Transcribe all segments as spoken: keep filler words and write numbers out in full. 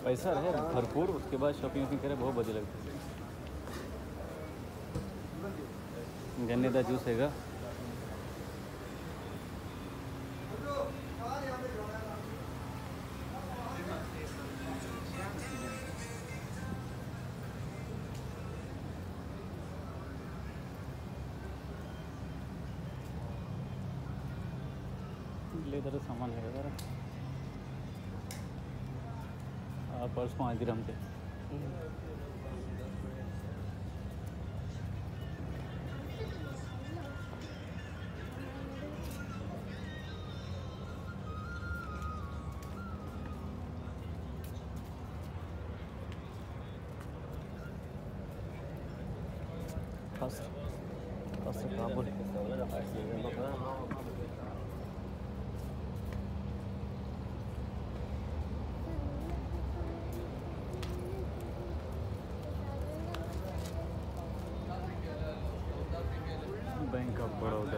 पैसा रहे भरपूर, उसके बाद शॉपिंग वॉपिंग करे बहुत बढ़िया लगती है। गन्ने का जूस हैगा, लेदर सामान है ज़रा। पर्स पाँच दिरहम के। Kasır. Kasır kabul. Bank of Baroda.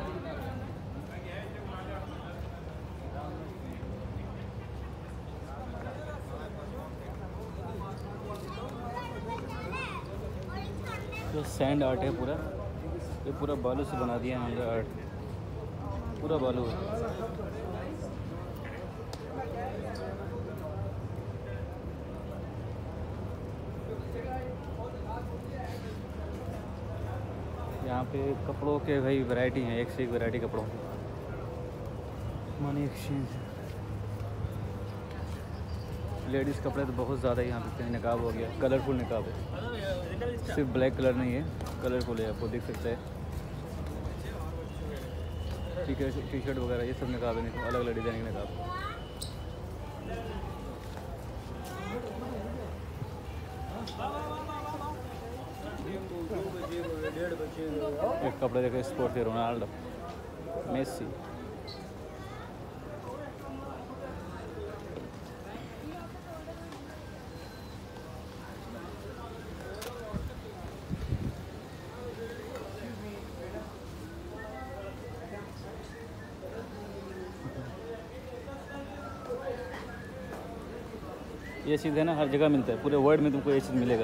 जो सैंड आर्ट है पूरा, ये पूरा बालू से बना दिया है आर्ट, पूरा बालू है। यहाँ पे कपड़ों के भाई वैरायटी हैं, एक से एक वैरायटी कपड़ों की। मनी एक्सचेंज, लेडीज़ कपड़े तो बहुत ज़्यादा यहाँ बिकते हैं। निकाब हो गया, कलरफुल निकाब है, सिर्फ ब्लैक कलर नहीं है, कलरफुल है, आपको दिख सकता है। टी टी शर्ट वगैरह ये सब निकाब है, अलग अलग डिज़ाइन के निकाब। एक कपड़े देखे स्पोर्ट के, रोनाल्डो, मेसी। ये चीज़ है ना, हर जगह मिलता है, पूरे वर्ल्ड में तुमको ये चीज़ मिलेगा।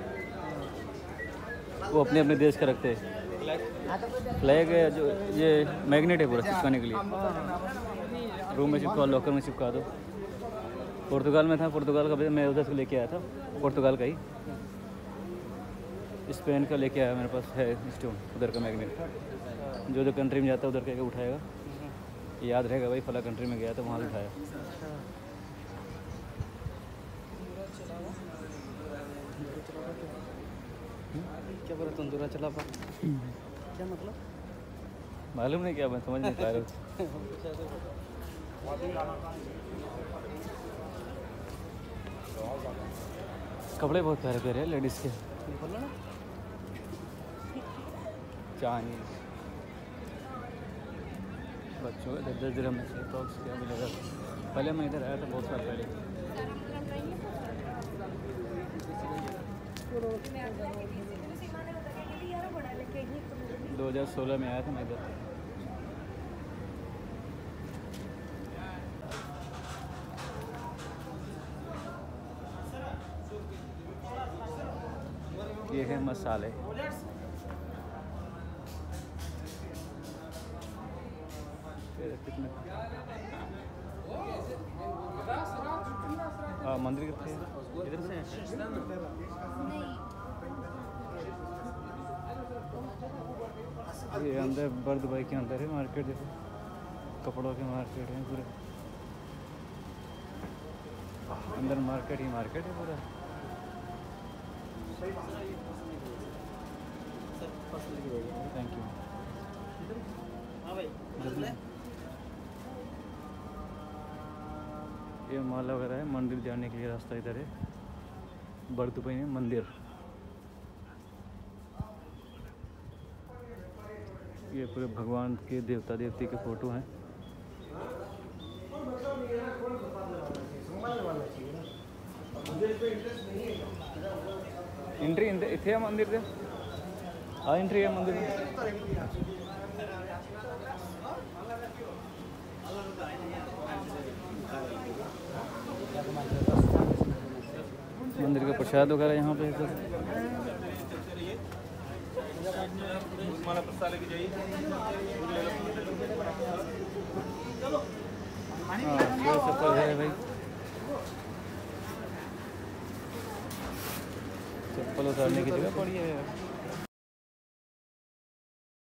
वो अपने अपने देश का रखते हैं। फ्लैग है जो, ये मैग्नेट है पूरा चिपकाने के लिए। रूम में चिपका, लॉकर में चिपका दो। पुर्तगाल में था, पुर्तगाल का मैं उधर से लेके आया था, पुर्तगाल का ही। स्पेन का लेके आया, मेरे पास है स्टोन उधर का मैग्नेट। जो जो कंट्री में जाता है उधर का उठाएगा, याद रहेगा भाई फला कंट्री में गया था वहाँ से उठाया। क्या बोला, तंदूरा चला पा क्या मतलब मालूम नहीं, क्या मैं समझ नहीं पा रहा हूँ। कपड़े बहुत प्यारे प्यारे हैं लेडीज़ के। चाइनीज बच्चों का दस दस दिरहम में से टॉक्स क्या मिलेगा। पहले मैं इधर आया था बहुत साल पहले। दो हज़ार सोलह में आया था मैं इधर। ये है मसाले, कितने हाँ मंदिर कितने इधर से ये अंदर बर्द भाई के अंदर है मार्केट। देखो कपड़ों के मार्केट है पूरे अंदर, मार्केट ही मार्केट है पूरा। Thank you. ये माला वगैरह है, मंदिर जाने के लिए रास्ता इधर है। बर्दुबई में मंदिर, ये पूरे भगवान के देवता देवती के फोटो हैं। एंट्री इतने मंदिर से हाँ एंट्री है मंदिर में। प्रसाद वगैरह यहाँ पे तो हाँ चप्पल है भाई, चप्पल उतारने की जगह पड़ी है यार।